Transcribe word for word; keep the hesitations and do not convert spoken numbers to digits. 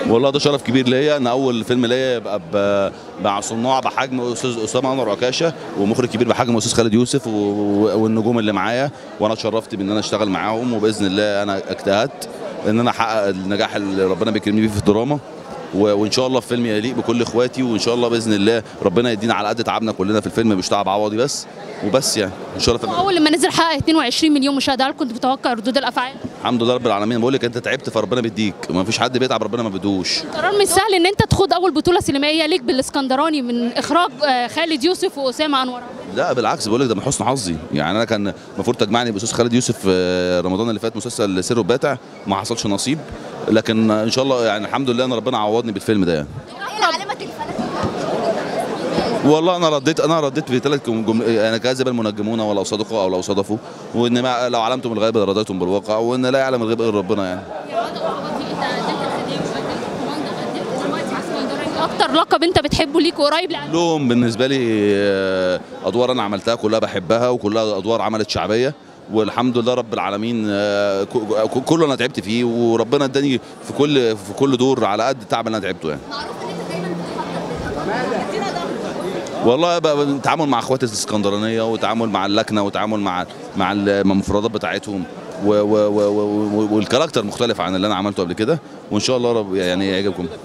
والله ده شرف كبير ليا ان اول فيلم ليا يبقى مع صناع بحجم استاذ اسامه انور عكاشه ومخرج كبير بحجم استاذ خالد يوسف والنجوم اللي معايا، وانا اتشرفت بان انا اشتغل معاهم، وباذن الله انا اجتهدت ان انا احقق النجاح اللي ربنا بيكرمني بيه في الدراما، وان شاء الله فيلم يليق بكل اخواتي، وان شاء الله باذن الله ربنا يدينا على قد تعبنا كلنا في الفيلم، مش تعب عوضي بس وبس يعني ان شاء الله. اول لما نزل حقق اتنين وعشرين مليون مشاهده، هل كنت متوقع ردود الافعال؟ الحمد لله رب العالمين، بقول لك انت تعبت فربنا بيديك، ما فيش حد بيتعب ربنا ما بيدوش. قرار مش سهل ان انت تخوض اول بطوله سينمائيه ليك بالاسكندراني من اخراج خالد يوسف واسامه انور. لا بالعكس، بقول لك ده من حسن حظي، يعني انا كان المفروض تجمعني باستاذ خالد يوسف في رمضان اللي فات مسلسل سر وباتع، ما حصلش نصيب، لكن ان شاء الله يعني الحمد لله ان ربنا عوضني بالفيلم ده يعني. والله انا رديت انا رديت في ثلاث جمل، انا كاذب المنجمون ولو صدقوا او لو صدفوا، وان لو علمتم الغيب لرضيتم بالواقع، وان لا يعلم الغيب الا ربنا يعني. اكتر لقب انت بتحبه ليك وقريب لقلبك؟ كلهم بالنسبه لي ادوار انا عملتها كلها بحبها، وكلها ادوار عملت شعبيه، والحمد لله رب العالمين كله انا تعبت فيه، وربنا اداني في كل في كل دور على قد التعب اللي انا تعبته يعني. والله بقى التعامل مع اخواتي الاسكندرانيه، وتعامل مع اللكنه، وتعامل مع مع المفردات بتاعتهم، والكاركتر مختلف عن اللي انا عملته قبل كده، وان شاء الله رب يعني يعجبكم.